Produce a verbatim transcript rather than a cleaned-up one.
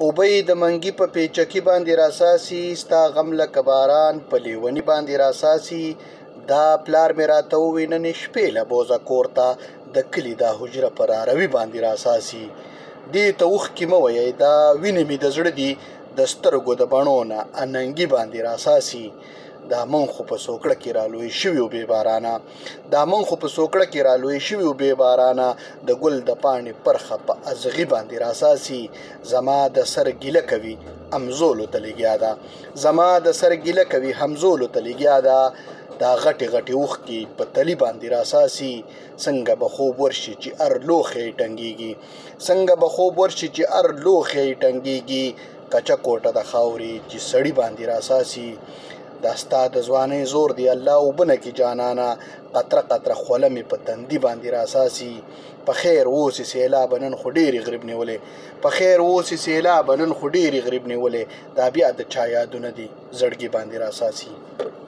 اوبه یې د منګي په پیچکي باندې راساسي، ستا غم لکه باران په لیوني باندې راساسي. دا پلار مې راته ووی نن شپې له بوزه کور ته د کلي دا حجره په راروي باندې راساسي. دې ته اوښکې مه ویئ، دا وینې مې د زړه دي د سترګو د بڼو نه اننګي باندې راساسي. دا من خو په سوکړه کې رالوی شوي و بې بارانه، دا من خو په سوکړه کې رالوی شوي و بې بارانه، د ګل د پاڼې پرخه په ازغي باندې راساسي. زما د سر ګیله کوي همزولو ته لګیا ده، زما د سر ګیله کوي همزولو ته لګیا ده. دا غټې غټې اوښکې په تلي باندې راساسي. څنګه به خوب ورشي چې ار لوښی یې ټنګېږي، څنګه به خوب ورشي چې ار لوښی یې ټنګېږي. کچه کوټه د خاورې چې سړي باندې راساسي. دا ستا د ځوانۍ زور دی الله اوبه کې جانانه، قطره قطره خوله مې په تندي باندې راساسي. په خیر اوسې سیلابه نن خو ډېرې غریب نیولې، په خیر اوسې سیلابه نن خو ډېرې غریب نیولې. دا بیا د چا یادونه دي زړګي باندې راساسي.